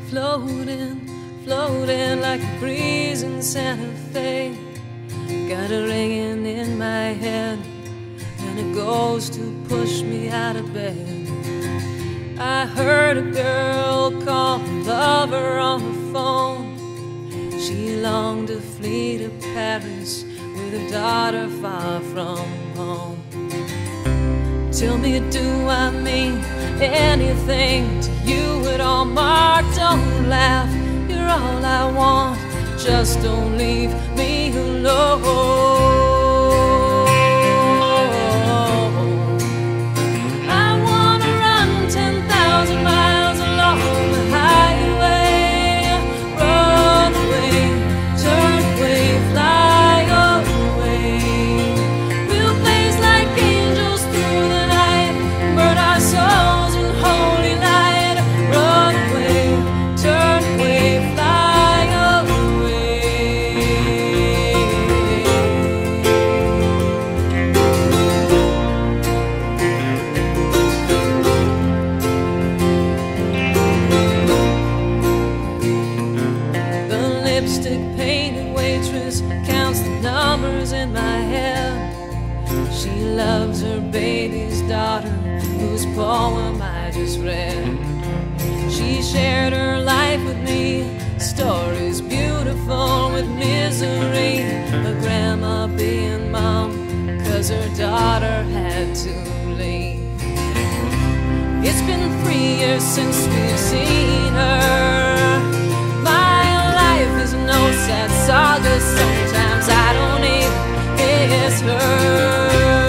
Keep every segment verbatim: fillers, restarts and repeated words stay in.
floating, floating like a breeze in Santa Fe. Got a ringing in my head, and it goes to push me out of bed. I heard a girl call her lover on the phone. She longed to flee to Paris with her daughter far from home. Tell me, do I mean anything to you at all? Mark, don't laugh, you're all I want. Just don't leave me alone. I wanna run ten thousand miles along the highway. Run away, turn away, fly away. We'll blaze like angels through the night, burn our souls in holy light. Run away, turn away, fly away. The lipstick painted waitress counts the numbers in my head. She loves her baby's daughter, whose poem I just read. She shared her life with me, stories beautiful with misery. Her grandma being mom, cause her daughter had to leave. It's been three years since we've seen her. My life is no sad saga, sometimes I don't even miss her.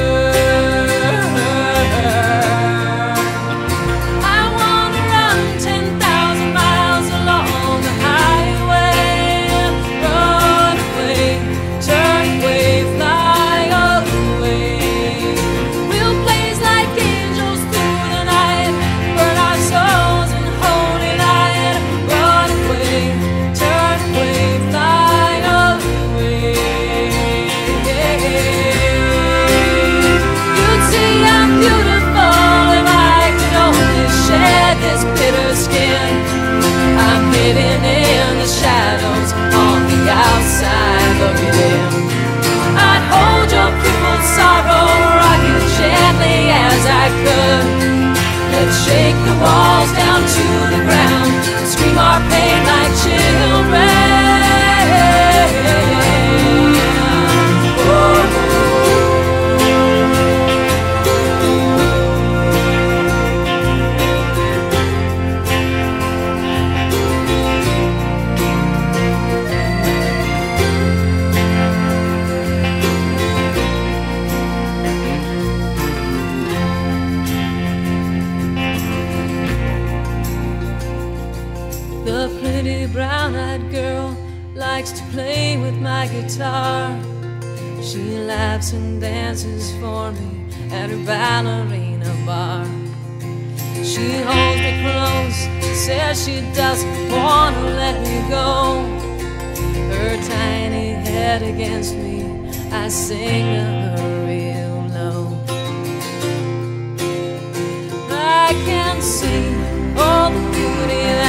I wanna run ten thousand miles along the highway. Run away, turn away, fly away. We'll blaze like angels through the night, burn our souls in holy light. Run away, turn away, fly away. You'd see I'm beautiful if I could only shed this bitter skin. I'm hidden in the shadows on the outside looking in. I'd hold your crippled sorrow, rock it gently as I could. Let's shake the walls down to the ground, scream our pain like children. Oh. The pretty brown-eyed girl likes to play with my guitar. She laughs and dances for me at her ballerina bar. She holds me close, says she doesn't want to let me go. Her tiny head against me, I sing to her real low. I can see all the beauty that